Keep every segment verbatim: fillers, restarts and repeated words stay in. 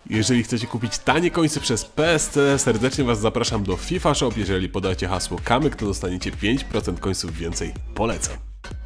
Jeżeli chcecie kupić tanie końce przez P S C, serdecznie Was zapraszam do FIFA Shop. Jeżeli podacie hasło Kamyk, to dostaniecie pięć procent końców więcej. Polecam.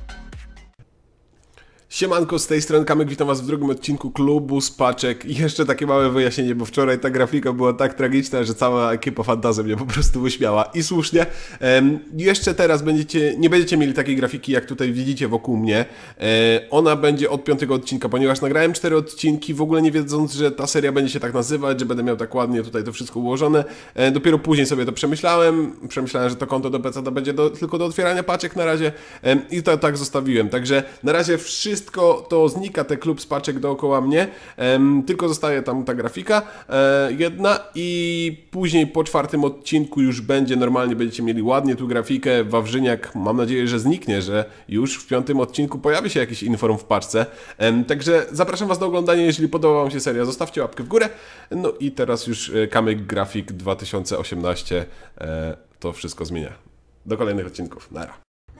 Siemanko, z tej strony Kamyk, witam Was w drugim odcinku klubu z paczek. I jeszcze takie małe wyjaśnienie, bo wczoraj ta grafika była tak tragiczna, że cała ekipa Fantazy mnie po prostu wyśmiała. I słusznie. Um, jeszcze teraz będziecie, nie będziecie mieli takiej grafiki, jak tutaj widzicie wokół mnie. E, ona będzie od piątego odcinka, ponieważ nagrałem cztery odcinki, w ogóle nie wiedząc, że ta seria będzie się tak nazywać, że będę miał tak ładnie tutaj to wszystko ułożone. E, dopiero później sobie to przemyślałem. Przemyślałem, że to konto do P C to będzie do, tylko do otwierania paczek na razie. E, I to tak zostawiłem. Także na razie wszystko Wszystko to znika, te klub z paczek dookoła mnie, um, tylko zostaje tam ta grafika e, jedna i później po czwartym odcinku już będzie normalnie, będziecie mieli ładnie tu grafikę. Wawrzyniak, mam nadzieję, że zniknie, że już w piątym odcinku pojawi się jakiś inform w paczce. Um, także zapraszam Was do oglądania, jeżeli podoba Wam się seria, zostawcie łapkę w górę. No i teraz już e, Kamyk Grafik dwa tysiące osiemnaście e, to wszystko zmienia. Do kolejnych odcinków, nara.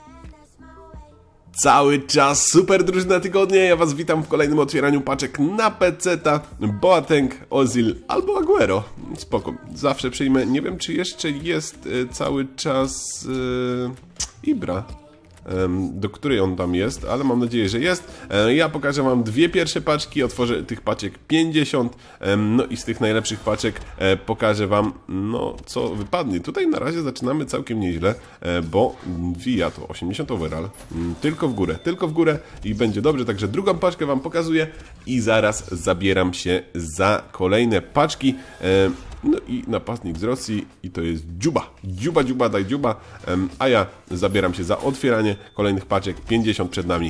Cały czas super drużyna tygodnia, ja Was witam w kolejnym otwieraniu paczek na peceta. Boateng, Ozil albo Aguero. Spoko, zawsze przyjmę. Nie wiem, czy jeszcze jest y, cały czas y, Ibra, do której on tam jest, ale mam nadzieję, że jest. Ja pokażę Wam dwie pierwsze paczki, otworzę tych paczek pięćdziesiąt, no i z tych najlepszych paczek pokażę Wam, no co wypadnie. Tutaj na razie zaczynamy całkiem nieźle, bo Villa to osiemdziesiąt overall, tylko w górę, tylko w górę i będzie dobrze, także drugą paczkę Wam pokazuję i zaraz zabieram się za kolejne paczki. No i napastnik z Rosji i to jest Dziuba. Dziuba, Dziuba, daj Dziuba. Um, a ja zabieram się za otwieranie kolejnych paczek. pięćdziesiąt przed nami.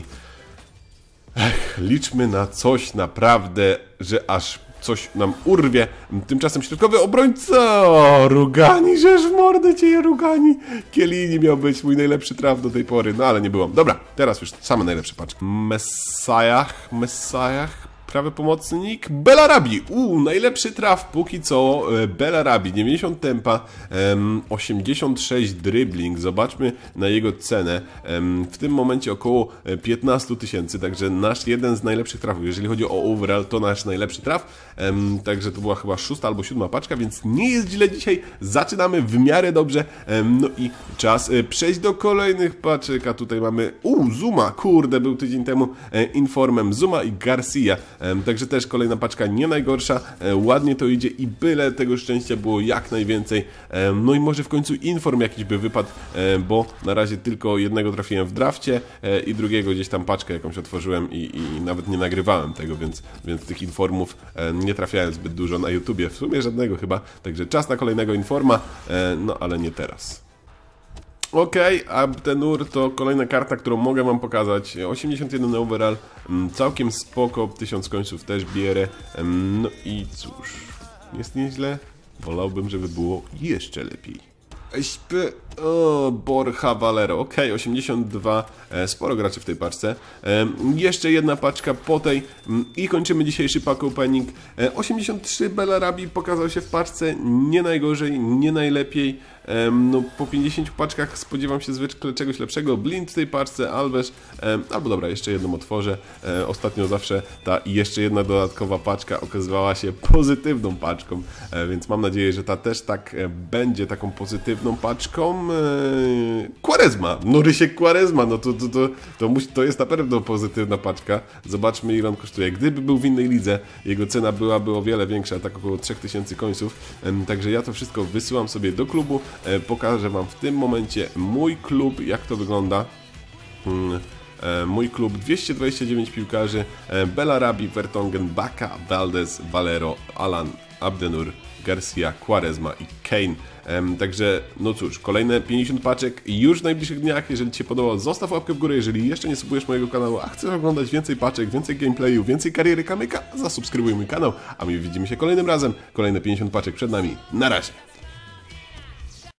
Ech, liczmy na coś naprawdę, że aż coś nam urwie. Tymczasem środkowy obrońca. O, Rugani, żeż w mordę cię Rugani. Chiellini miał być mój najlepszy traf do tej pory, no ale nie byłam. Dobra, teraz już same najlepsze paczki. Messiah, Messiah. Prawy pomocnik Belarabi. Uuu, najlepszy traf póki co Belarabi. dziewięćdziesiąt tempa, um, osiemdziesiąt sześć dribbling. Zobaczmy na jego cenę. Um, w tym momencie około piętnaście tysięcy, także nasz jeden z najlepszych trafów. Jeżeli chodzi o overall, to nasz najlepszy traf. Um, także to była chyba szósta albo siódma paczka, więc nie jest źle dzisiaj. Zaczynamy w miarę dobrze. Um, no i czas e, przejść do kolejnych paczek. A tutaj mamy uuu, Zuma. Kurde, był tydzień temu e, informem Zuma i Garcia. Także też kolejna paczka nie najgorsza, ładnie to idzie i byle tego szczęścia było jak najwięcej. No i może w końcu inform jakiś by wypadł, bo na razie tylko jednego trafiłem w drafcie i drugiego gdzieś tam paczkę jakąś otworzyłem i, i nawet nie nagrywałem tego, więc, więc tych informów nie trafiałem zbyt dużo na YouTubie, w sumie żadnego chyba, także czas na kolejnego informa, no ale nie teraz. Okej, okay, Abdenur to kolejna karta, którą mogę Wam pokazać. osiemdziesiąt jeden overall, całkiem spoko, tysiąc końców też bierę. No i cóż, jest nieźle. Wolałbym, żeby było jeszcze lepiej. Śp... O, Borja Valero, ok, osiemdziesiąt dwa, e, sporo graczy w tej paczce. E, jeszcze jedna paczka po tej m, i kończymy dzisiejszy pack opening. E, osiemdziesiąt trzy Belarabi pokazał się w paczce, nie najgorzej, nie najlepiej. E, no, po pięćdziesięciu paczkach spodziewam się zwykle czegoś lepszego. Blind w tej paczce, Alves, e, albo dobra, jeszcze jedną otworzę. E, ostatnio zawsze ta jeszcze jedna dodatkowa paczka okazywała się pozytywną paczką, e, więc mam nadzieję, że ta też tak e, będzie taką pozytywną paczką. Quaresma, no Rysiek Quaresma, no to, to, to, to, musi, to jest na pewno pozytywna paczka. Zobaczmy, ile on kosztuje. Gdyby był w innej lidze, jego cena byłaby o wiele większa, tak około trzy tysiące końców. Także ja to wszystko wysyłam sobie do klubu. Pokażę Wam w tym momencie mój klub, jak to wygląda. Mój klub, dwieście dwadzieścia dziewięć piłkarzy, Belarabi, Vertonghen, Baka, Valdez, Valero, Alan, Abdenur, Garcia, Quaresma i Kane. Um, także, no cóż, kolejne pięćdziesiąt paczek już w najbliższych dniach. Jeżeli Ci się podobało, zostaw łapkę w górę. Jeżeli jeszcze nie subujesz mojego kanału, a chcesz oglądać więcej paczek, więcej gameplayu, więcej kariery Kamyka, zasubskrybuj mój kanał, a my widzimy się kolejnym razem. Kolejne pięćdziesiąt paczek przed nami. Na razie!